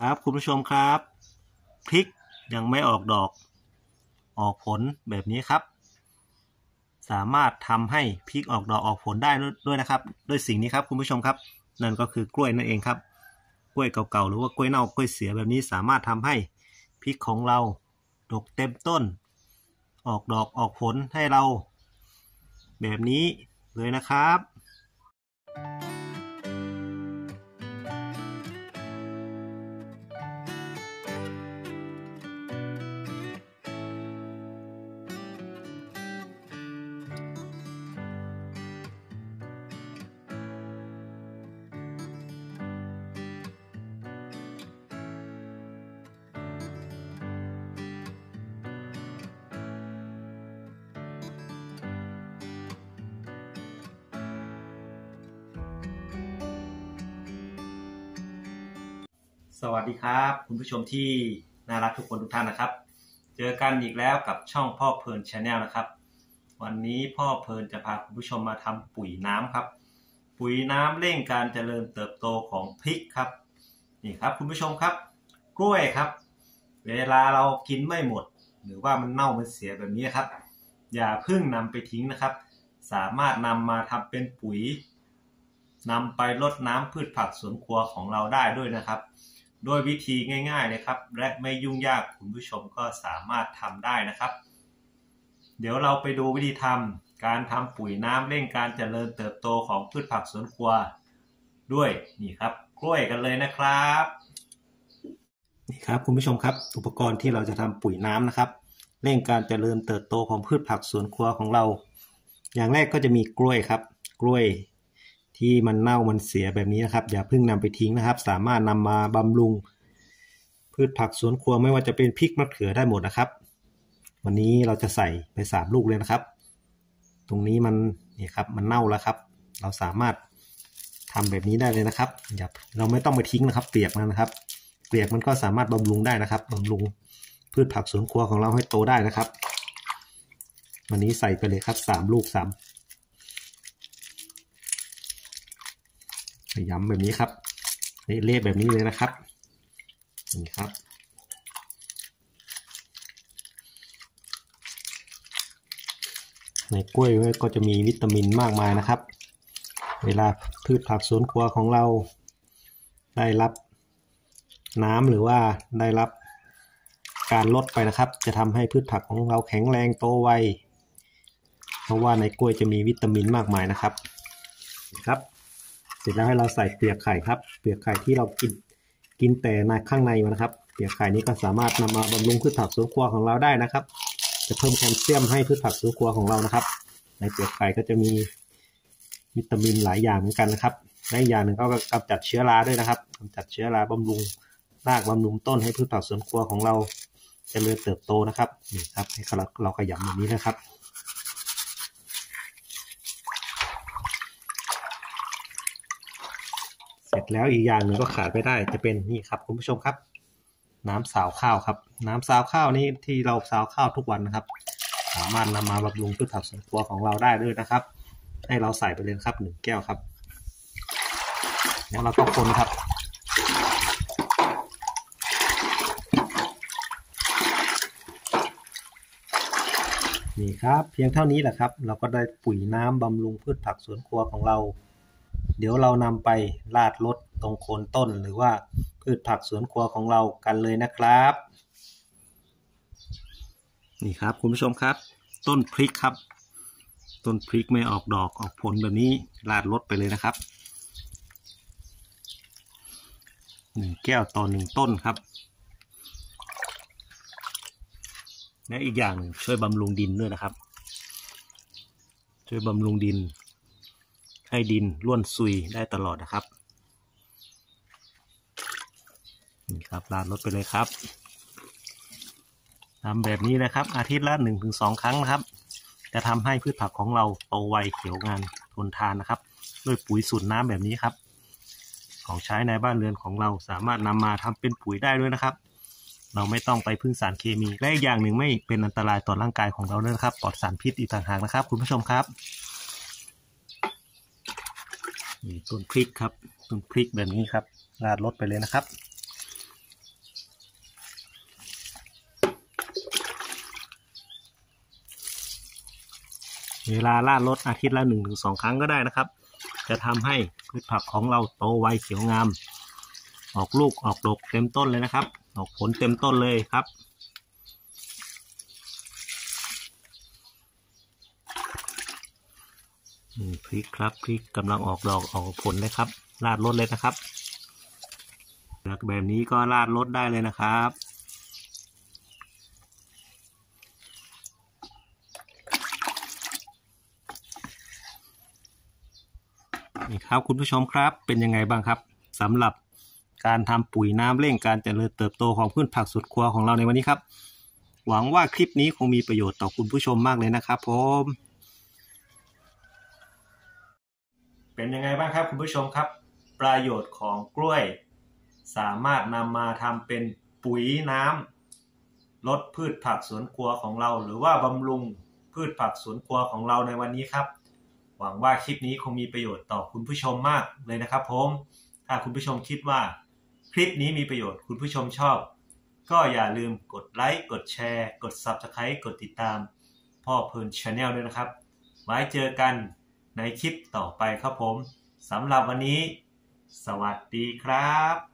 ครับคุณผู้ชมครับพริกยังไม่ออกดอกออกผลแบบนี้ครับสามารถทำให้พริกออกดอกออกผลได้ด้วยนะครับด้วยสิ่งนี้ครับคุณผู้ชมครับนั่นก็คือกล้วยนั่นเองครับกล้วยเก่าๆหรือว่ากล้วยเน่ากล้วยเสียแบบนี้สามารถทำให้พริกของเราดกเต็มต้นออกดอกออกผลให้เราแบบนี้เลยนะครับสวัสดีครับคุณผู้ชมที่น่ารักทุกคนทุกท่านนะครับเจอกันอีกแล้วกับช่องพ่อเพลินชาแนลนะครับวันนี้พ่อเพลินจะพาคุณผู้ชมมาทำปุ๋ยน้ำครับปุ๋ยน้ำเร่งการเจริญเติบโตของพริกครับนี่ครับคุณผู้ชมครับกล้วยครับเวลาเรากินไม่หมดหรือว่ามันเน่ามันเสียแบบนี้ครับอย่าเพิ่งนำไปทิ้งนะครับสามารถนำมาทำเป็นปุ๋ยนำไปรดน้ำพืชผักสวนครัวของเราได้ด้วยนะครับโดยวิธีง่ายๆเลยครับและไม่ยุ่งยากคุณผู้ชมก็สามารถทำได้นะครับเดี๋ยวเราไปดูวิธีทำการทำปุ๋ยน้ำเร่งการเจริญเติบโตของพืชผักสวนครัวด้วยนี่ครับกล้วยกันเลยนะครับนี่ครับคุณผู้ชมครับอุปกรณ์ที่เราจะทำปุ๋ยน้ำนะครับเร่งการเจริญเติบโตของพืชผักสวนครัวของเราอย่างแรกก็จะมีกล้วยครับกล้วยที่มันเน่ามันเสียแบบนี้นะครับอย่าเพิ่งนำไปทิ้งนะครับสามารถนำมาบำรุงพืชผักสวนครัวไม่ว่าจะเป็นพริกมะเขือได้หมดนะครับวันนี้เราจะใส่ไป3 ลูกเลยนะครับตรงนี้มันนี่ครับมันเน่าแล้วครับเราสามารถทำแบบนี้ได้เลยนะครับอย่าเราไม่ต้องไปทิ้งนะครับเปียกมันนะครับเปียกมันก็สามารถบำรุงได้นะครับบำรุงพืชผักสวนครัวของเราให้โตได้นะครับวันนี้ใส่ไปเลยครับ3 ลูกย้ำแบบนี้ครับเละแบบนี้เลยนะครับนี่ครับในกล้วยก็จะมีวิตามินมากมายนะครับเวลาพืชผักสวนครัวของเราได้รับน้ำหรือว่าได้รับการลดไปนะครับจะทำให้พืชผักของเราแข็งแรงโตไวเพราะว่าในกล้วยจะมีวิตามินมากมายนะครับเสร็จแล้วให้เราใส่เปลือกไข่ครับเปลือกไข่ที่เรากินแต่ในข้างในมันนะครับเปลือกไข่นี้ก็สามารถนำมาบำรุงพืชผักสวนครัวของเราได้นะครับจะเพิ่มแคลเซียมให้พืชผักสวนครัวของเรานะครับในเปลือกไข่ก็จะมีวิตามินหลายอย่างเหมือนกันนะครับและอีกอย่างหนึ่งก็กำจัดเชื้อราด้วยนะครับกำจัดเชื้อราบำรุงรากบำรุงต้นให้พืชผักสวนครัวของเราเจริญเติบโตนะครับนี่ครับให้เราขยำแบบนี้นะครับเสร็จแล้วอีกอย่างหนึ่งก็ขาดไม่ได้จะเป็นนี่ครับคุณผู้ชมครับน้ำซาวข้าวครับน้ำซาวข้าวนี้ที่เราซาวข้าวทุกวันนะครับสามารถนำมาบำรุงพืชผักสวนครัวของเราได้ด้วยนะครับให้เราใส่ไปเลยครับ1 แก้วครับแล้วเราก็คนครับนี่ครับเพียงเท่านี้แหละครับเราก็ได้ปุ๋ยน้ำบำรุงพืชผักสวนครัวของเราเดี๋ยวเรานำไปราดรดตรงโคนต้นหรือว่าพืชผักสวนครัวของเรากันเลยนะครับนี่ครับคุณผู้ชมครับต้นพริกครับต้นพริกไม่ออกดอกออกผลแบบนี้ราดรดไปเลยนะครับ1 แก้วต่อ1 ต้นครับและอีกอย่างหนึ่งช่วยบำรุงดินด้วยนะครับช่วยบำรุงดินให้ดินร่วนซุยได้ตลอดนะครับนี่ครับราดรดไปเลยครับทำแบบนี้นะครับอาทิตย์ละ 1-2 ครั้งนะครับจะทำให้พืชผักของเราโตไวเขียวงามทนทานนะครับด้วยปุ๋ยสูตรน้ำแบบนี้ครับของใช้ในบ้านเรือนของเราสามารถนำมาทำเป็นปุ๋ยได้ด้วยนะครับเราไม่ต้องไปพึ่งสารเคมีและอีกอย่างหนึ่งไม่เป็นอันตรายต่อร่างกายของเราด้วยนะครับปลอดสารพิษอีกต่างหากนะครับคุณผู้ชมครับนี่ต้นพริกครับต้นพริกแบบนี้ครับราดรดไปเลยนะครับเวลาราดรดอาทิตย์ละ 1-2 ครั้งก็ได้นะครับจะทำให้พืชผักของเราโตไวเขียวงามออกลูกออกดอกเต็มต้นเลยนะครับออกผลเต็มต้นเลยครับพริกครับพริกกำลังออกดอกออกผลเลยครับราดรดเลยนะครับแบบนี้ก็ราดรดได้เลยนะครับนี่ครับคุณผู้ชมครับเป็นยังไงบ้างครับสำหรับการทำปุ๋ยน้ำเร่งการเจริญเติบโตของพืชผักสวนครัวของเราในวันนี้ครับหวังว่าคลิปนี้คงมีประโยชน์ต่อคุณผู้ชมมากเลยนะครับผมเป็นยังไงบ้างครับคุณผู้ชมครับประโยชน์ของกล้วยสามารถนำมาทำเป็นปุ๋ยน้ำลดพืชผักสวนครัวของเราหรือว่าบำรุงพืชผักสวนครัวของเราในวันนี้ครับหวังว่าคลิปนี้คงมีประโยชน์ต่อคุณผู้ชมมากเลยนะครับผมถ้าคุณผู้ชมคิดว่าคลิปนี้มีประโยชน์คุณผู้ชมชอบก็อย่าลืมกดไลค์กดแชร์กด Subscribe กดติดตามพ่อเพลิน Channel ด้วยนะครับไว้เจอกันในคลิปต่อไปครับผมสำหรับวันนี้สวัสดีครับ